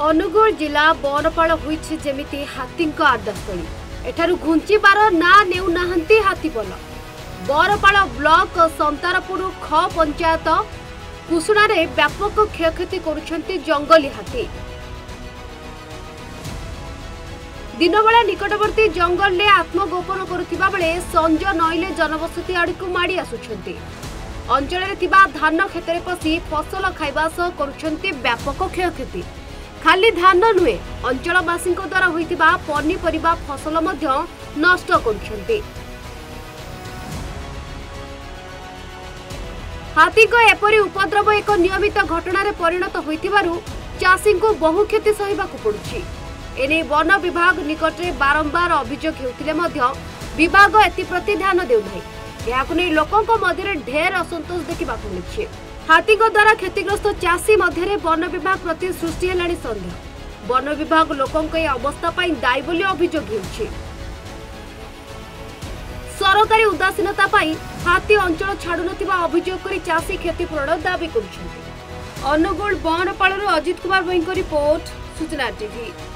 अनुगुल जिला बनपाल होइछि जेमिति हाथीक आडस्थली एठारु घुंचिबार ना नेउ नाहंती हाथीपल। बरपाल ब्लॉक संतारपुर ख पंचायत कुसुणारे व्यापक क्षयक्षति करुछंती जंगली हाथी। दिनबेला निकटवर्ती जंगल में आत्मगोपन करुथिबा बेले संज नईले जनबसती आड़कू माड़ी आसुछंती। अंचल में धान क्षेत्र पशि फसल खाइबा सह करुछंती व्यापक क्षयक्षति। खाली धान नुहे अंचलवासी द्वारा होइतिबा पनीपरिबा फसल मध्य नष्ट करुछंती। हाथी को एपरी उपद्रव एक नियमित घटना परिणत होइतिबारु चाषी को बहु क्षति सहिबाकु पड़ुछि। एने वन विभाग निकट में बारंबार अभियोग हेउथिले मध्य विभाग एप्रति ध्यान देउनाही। याकु नै लोकंक मध्य ढेर असंतोष देखा मिली। हाथी द्वारा क्षतिग्रस्त चाषी मध्य वन विभाग प्रति सृष्टि हेलाणी सन्देह। वन विभाग लोकंक ए अवस्था पई दायी बोली अभियोग हेउछि। सरकारी उदासीनता पई हाथी अंचल छाडु नथिबा अभियोग करी चाषी क्षतिपूरण दाबी करुछन्ति। अनुगुल बनपाल अजित कुमार भाई रिपोर्ट सूचना टीवी।